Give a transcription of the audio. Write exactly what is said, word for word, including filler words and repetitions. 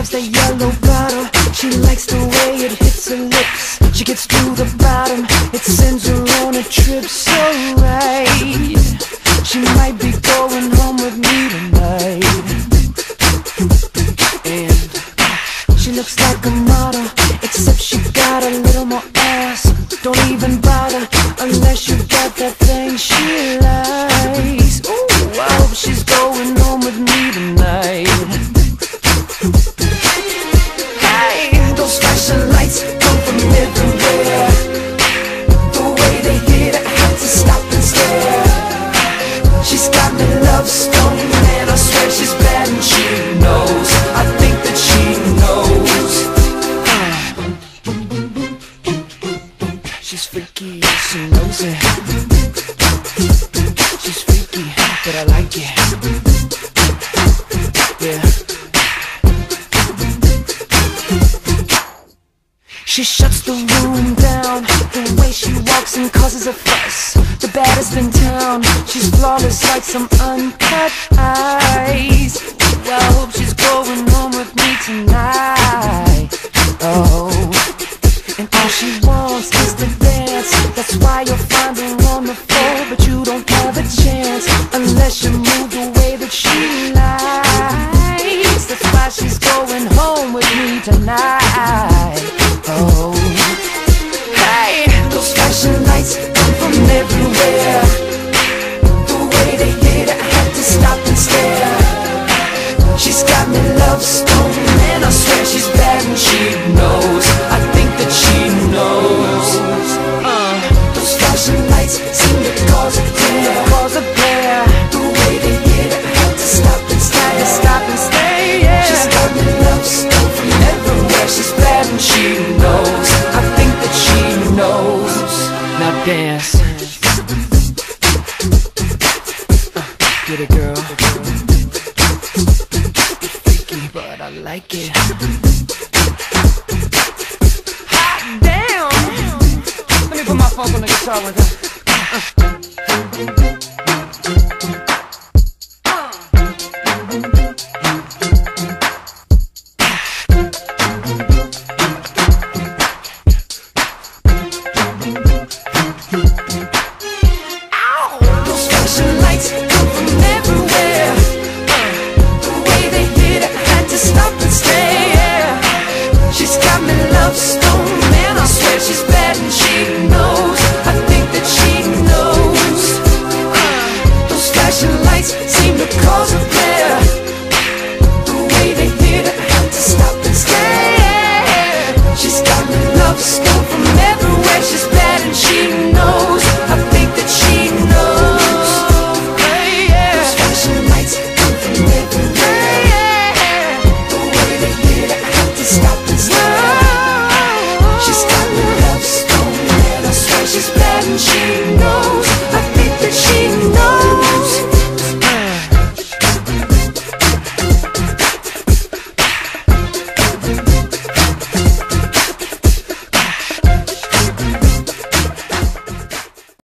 loves that yellow bottle. She likes the way it hits her lips. She gets to the bottom, it sends her on a trip. So right, she might be going home with me tonight. And she looks like a model, except she got a little more ass. Don't even bother unless you got that thing she likes. Ooh, I hope she's going home with me tonight. Hey, those flashing lights come from everywhere. The way they hit, I had to stop and stare. She's got me love stoned, and I swear she's bad and she knows. I think that she knows. uh. She's freaky, she knows it. She's freaky, but I like it. Yeah. She shuts the room down. The way she walks and causes a fuss. The baddest in town. She's flawless like some uncut ice. I hope she's going home with me tonight. Oh, and all she wants is to dance. That's why you'll find her on the floor, but you don't have a chance unless you move the way that she likes. That's why she's going home with me tonight. Oh, hey, those flashing lights come from everywhere. The way they hit, I had to stop and stare. She's got me love stoned, and I swear she's bad and she knows. I think that she knows. Uh, those flashing lights seem to cause a glare. Cause a glare. The way they hit, I had to stop and stare. Had to stop and stay, yeah. She's got me love stoned from everywhere. She's bad and she knows. I think that she knows. Now dance. Uh, get it, girl. But I like it. Hot damn! Let me put my funk on the guitar with her.